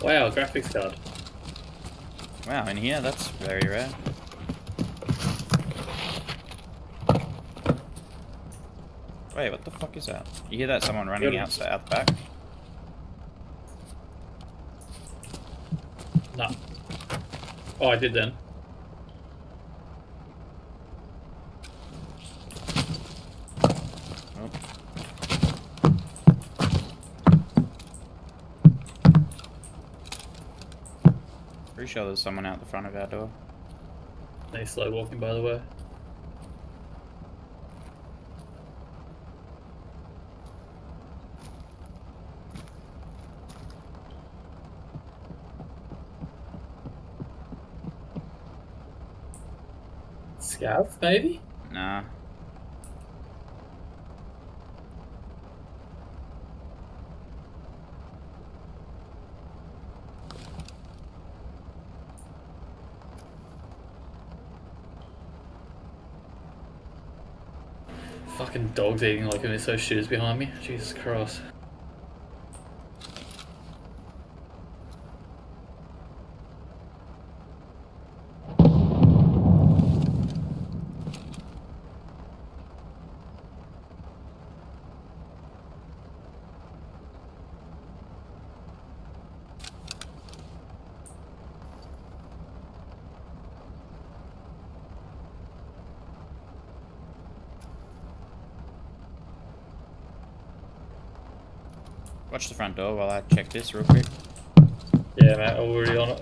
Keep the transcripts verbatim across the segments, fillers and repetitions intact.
Wow, graphics card. Wow, in here, that's very rare. Wait, what the fuck is that? You hear that? Someone running Good. outside out the back? No. Oh, I did then. Oh. Pretty sure there's someone out the front of our door. He's slow walking, by the way. Scav, maybe? Nah. Fucking dog's eating like him. So shooters behind me. Jesus Christ. Watch the front door while I check this real quick. Yeah, mate, already on it.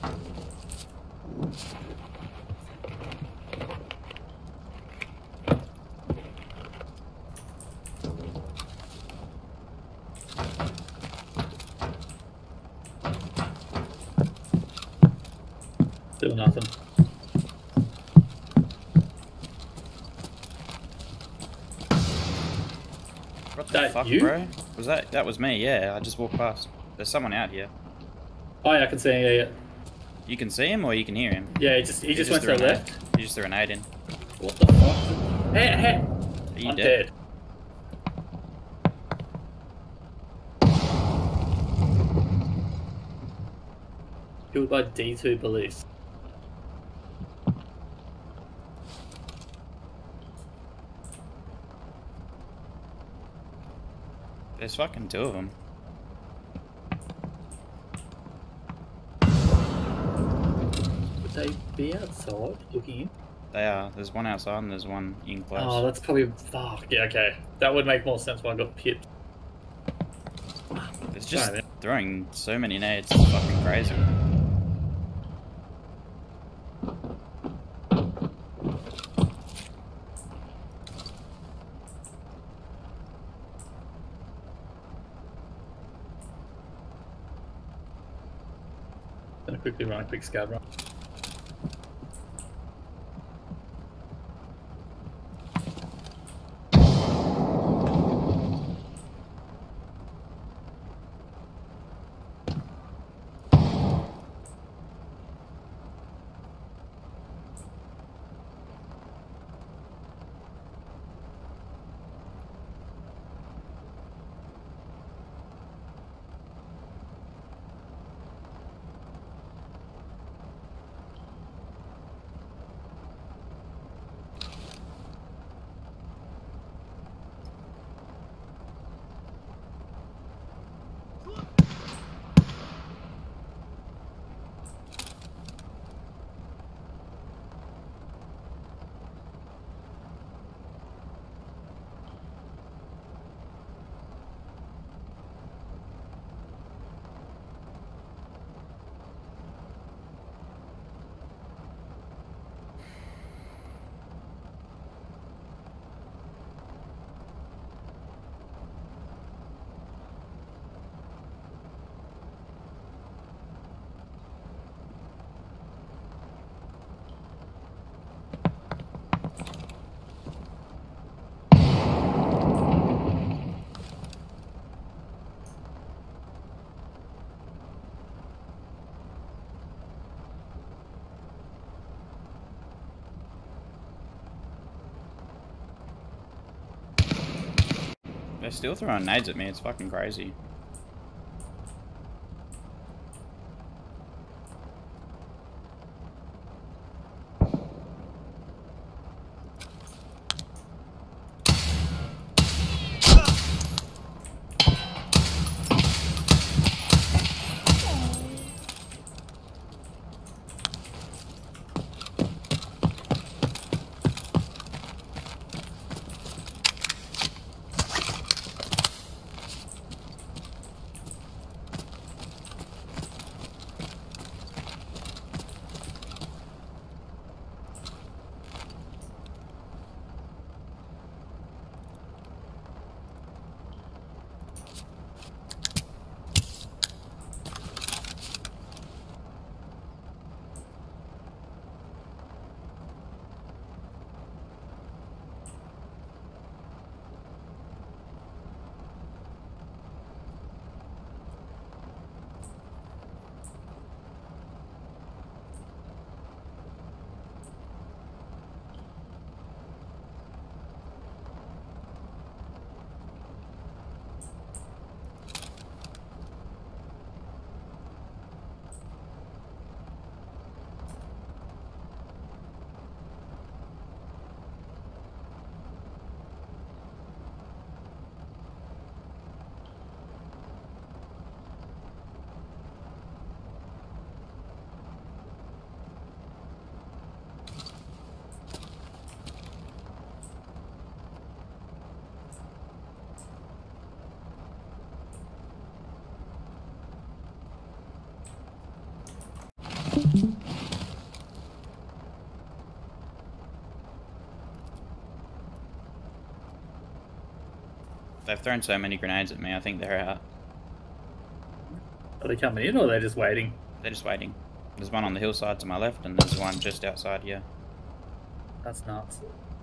Still nothing. What the That fuck, you? bro? Was that that was me? Yeah, I just walked past. There's someone out here. Oh yeah, I can see him. Yeah, yeah. You can see him or you can hear him. Yeah, he just he, He just, went to threw the an left. aid. He just threw an aid in. What the fuck? Hey, hey. Are you I'm dead? dead. Killed by D two police. There's fucking two of them. Would they be outside looking in? They are. There's one outside and there's one in close. Oh, that's probably... Fuck, yeah, okay. That would make more sense when I got pipped. It's just Sorry, man. throwing so many nades. It's fucking crazy. Gonna quickly run a quick scav run. They're still throwing nades at me. It's fucking crazy. They've thrown so many grenades at me, I think they're out. Are they coming in or are they just waiting? They're just waiting. There's one on the hillside to my left, and there's one just outside here. That's nuts.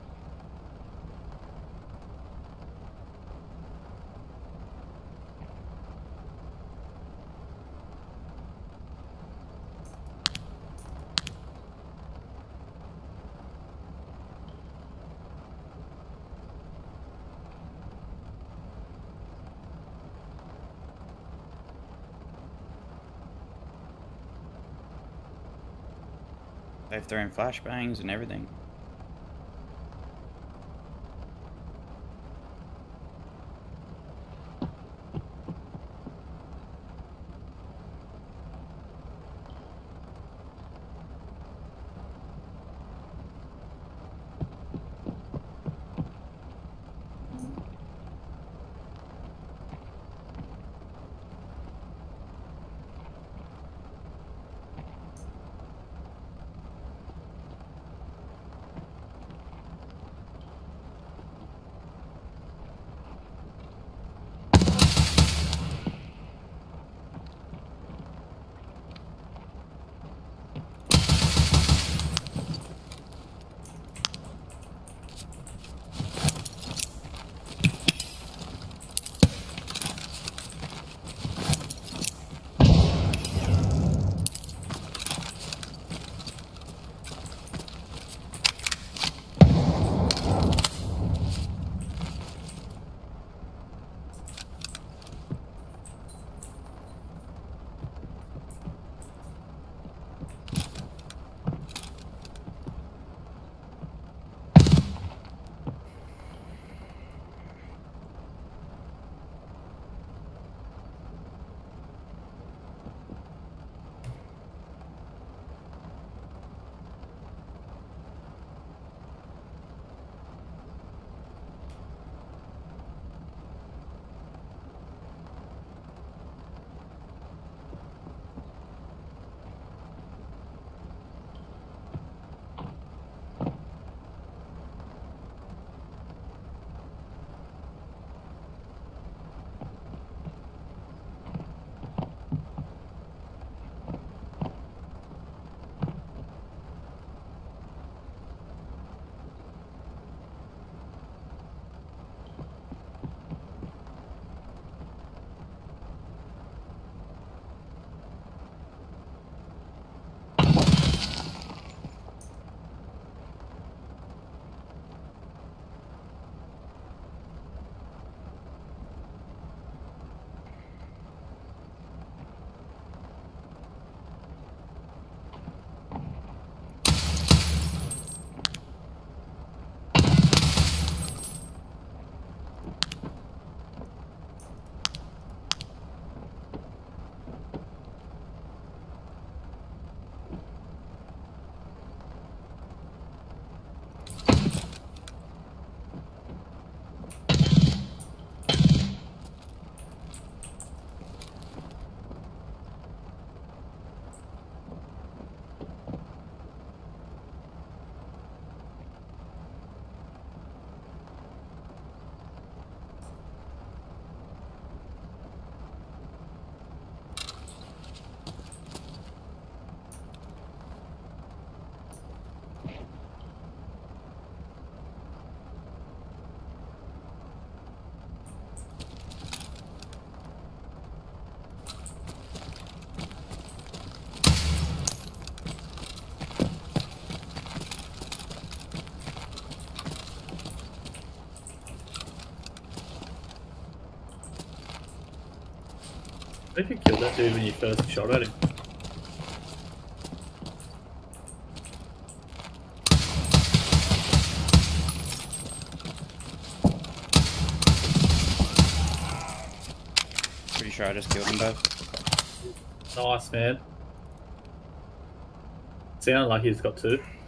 They've thrown flashbangs and everything. I think you killed that dude when you first shot at him. Pretty sure I just killed them both. Nice, man. Sounded like he's got two.